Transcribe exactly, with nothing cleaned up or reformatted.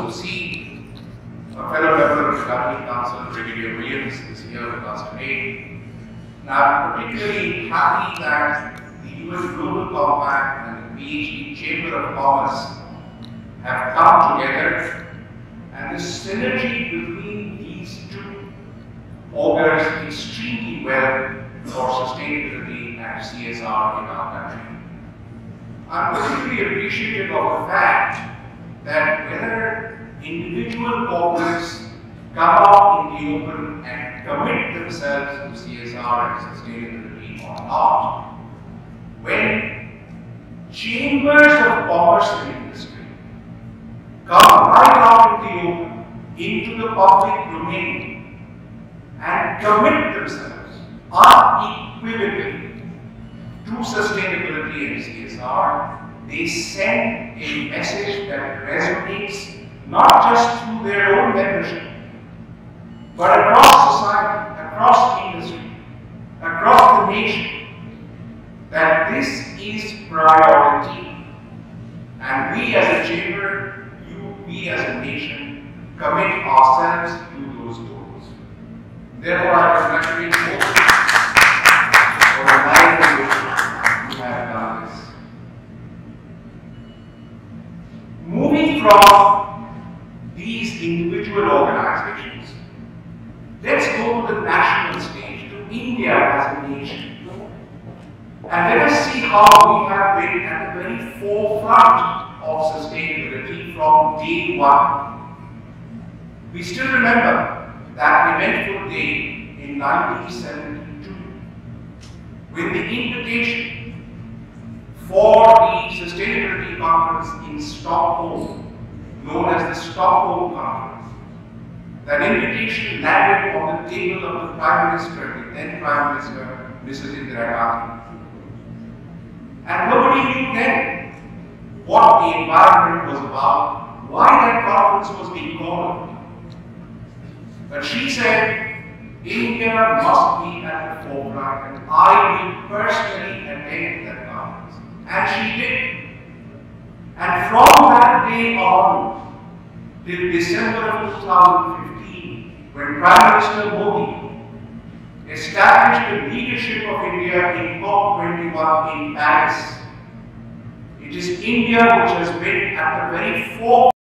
to see a fellow member of the Governing Council, Brigadier Williams, is here with us today. And I'm particularly happy that the U N Global Compact and the P H D Chamber of Commerce have come together, and the synergy between these two augurs extremely well for sustainability and C S R in our country. I'm particularly appreciative of the fact that whether individual corporates come out in the open and commit themselves to C S R and sustainability or not, when chambers of commerce and industry come right out in the open into the public domain and commit themselves unequivocally to sustainability and C S R, they send a message that resonates not just through their own membership, but across society, across industry, across the nation, that this is priority. And we as a chamber, you, we as a nation, commit ourselves to those goals. Therefore, I congratulate you for the life in which you have done this. Moving from these individual organizations, let's go to the national stage, to India as a nation. And let us see how we have been at the very forefront of sustainability from day one. We still remember that eventful day in nineteen seventy-two, when the invitation for the Sustainability Conference in Stockholm, known as the Stockholm Conference, that invitation landed on the table of the Prime Minister, the then Prime Minister, Missus Indira Gandhi. And nobody knew then what the environment was about, why that conference was being called. But she said, India must be at the forefront, and I will personally attend that conference. And she did. And from that day on, till December of two thousand fifteen, when Prime Minister Modi established the leadership of India in COP twenty-one in Paris, it is India which has been at the very forefront